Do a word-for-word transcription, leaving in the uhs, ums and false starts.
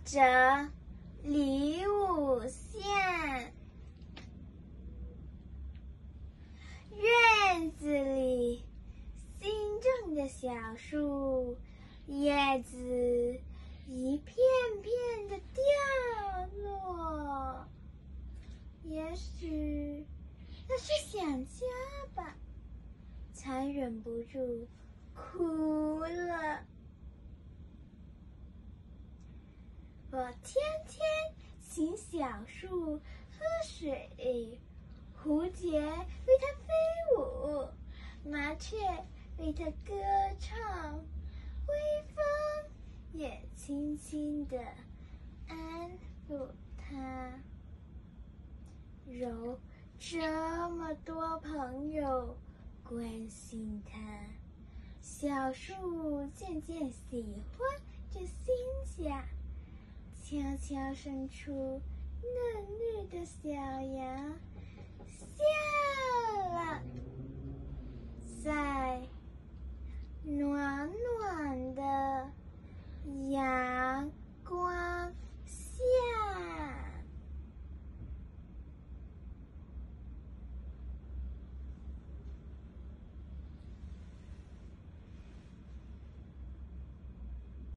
者李武宪。院子里新种的小树，叶子一片片的掉落。也许那是想家吧，才忍不住哭了。我天天请小树喝水，蝴蝶为它飞舞，麻雀为它歌唱，微风也轻轻地安抚它。有这么多朋友关心它，小树渐渐喜欢这新家，悄悄伸出嫩绿的小芽，笑了。